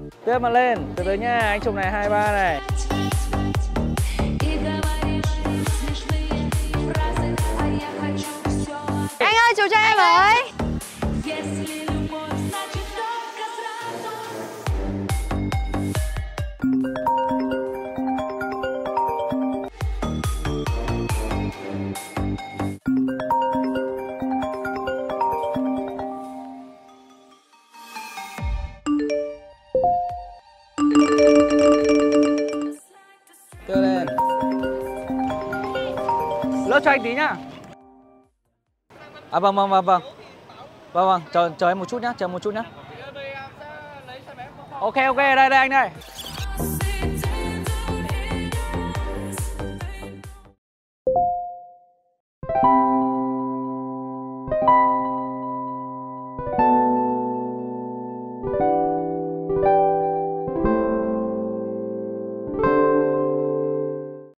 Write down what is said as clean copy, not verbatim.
Tiếp mà lên, từ từ nha, anh chụp này 2, 3 này. Anh ơi, chụp cho em với. Đưa lên. Lỡ cho anh tí nhá. À vâng. Vâng, chờ em một chút nhá, chờ một chút nhá. Ok, đây anh đây.